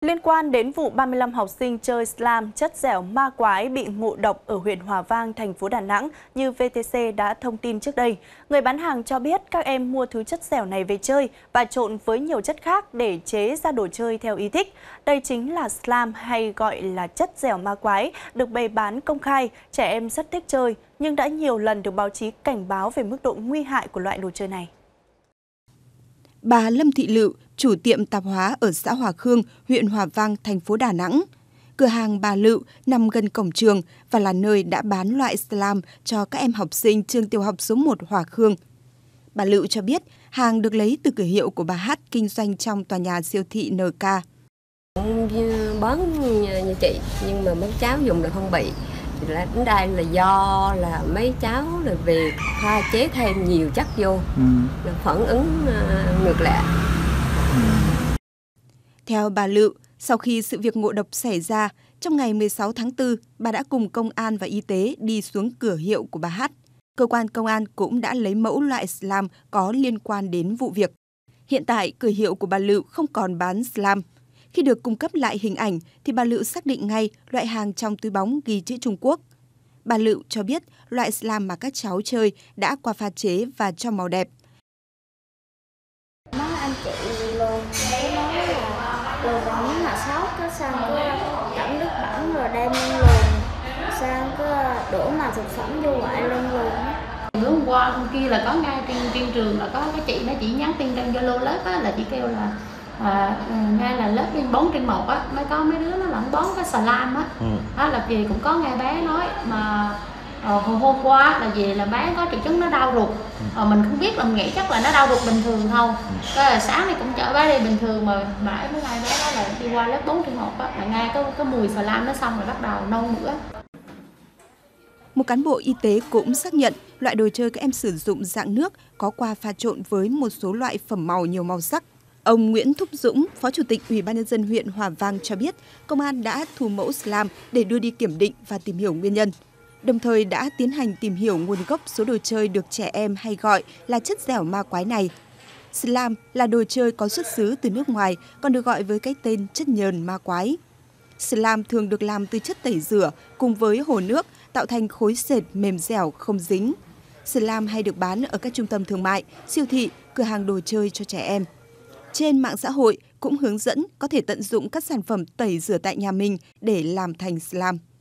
Liên quan đến vụ 35 học sinh chơi slam chất dẻo ma quái bị ngộ độc ở huyện Hòa Vang, thành phố Đà Nẵng như VTC đã thông tin trước đây, người bán hàng cho biết các em mua thứ chất dẻo này về chơi và trộn với nhiều chất khác để chế ra đồ chơi theo ý thích. Đây chính là slam hay gọi là chất dẻo ma quái, được bày bán công khai, trẻ em rất thích chơi nhưng đã nhiều lần được báo chí cảnh báo về mức độ nguy hại của loại đồ chơi này. Bà Lâm Thị Lựu, chủ tiệm tạp hóa ở xã Hòa Khương, huyện Hòa Vang, thành phố Đà Nẵng. Cửa hàng bà Lựu nằm gần cổng trường và là nơi đã bán loại slam cho các em học sinh trường tiểu học số 1 Hòa Khương. Bà Lựu cho biết hàng được lấy từ cửa hiệu của bà Hát kinh doanh trong tòa nhà siêu thị NK. Bán như chị nhưng mà mấy cháu dùng là không bị. Đến đây là do là mấy cháu là về pha chế thêm nhiều chất vô, là phản ứng ngược lại. Theo bà Lựu, sau khi sự việc ngộ độc xảy ra, trong ngày 16 tháng 4, bà đã cùng công an và y tế đi xuống cửa hiệu của bà Hát. Cơ quan công an cũng đã lấy mẫu loại slam có liên quan đến vụ việc. Hiện tại, cửa hiệu của bà Lựu không còn bán slam. Khi được cung cấp lại hình ảnh, thì bà Lựu xác định ngay loại hàng trong túi bóng ghi chữ Trung Quốc. Bà Lựu cho biết loại slam mà các cháu chơi đã qua pha chế và cho màu đẹp. Nói anh chị luôn, cái nói là luồn bằng miếng hạ sốt, cái xong cái đẫm nước bẩn rồi đem lên luồn, xong cái đổ mà thực phẩm vô ngoại lên luồn. Hôm qua hôm kia là có ngay trên trường là có cái chị nó chỉ nhắn tin trên Zalo lớp á, là chị kêu là ngay là lớp bên 4/1 á, mới có mấy đứa nó lẫn bón cái slam á, đó là vì cũng có nghe bé nói mà hôm qua là về là bé có triệu chứng nó đau ruột, mình không biết, là mình nghĩ chắc là nó đau ruột bình thường thôi. Cái là sáng này cũng chở bé đi bình thường mà mãi mới ngay bé đó là đi qua lớp 4/1 á, là ngay cái mùi slam nó xong rồi bắt đầu nôn nữa. Một cán bộ y tế cũng xác nhận loại đồ chơi các em sử dụng dạng nước có qua pha trộn với một số loại phẩm màu nhiều màu sắc. Ông Nguyễn Thúc Dũng, Phó Chủ tịch Ủy ban nhân dân huyện Hòa Vang cho biết, công an đã thu mẫu slam để đưa đi kiểm định và tìm hiểu nguyên nhân. Đồng thời đã tiến hành tìm hiểu nguồn gốc số đồ chơi được trẻ em hay gọi là chất dẻo ma quái này. Slam là đồ chơi có xuất xứ từ nước ngoài, còn được gọi với cái tên chất nhờn ma quái. Slam thường được làm từ chất tẩy rửa cùng với hồ nước, tạo thành khối sệt mềm dẻo không dính. Slam hay được bán ở các trung tâm thương mại, siêu thị, cửa hàng đồ chơi cho trẻ em. Trên mạng xã hội cũng hướng dẫn có thể tận dụng các sản phẩm tẩy rửa tại nhà mình để làm thành slam.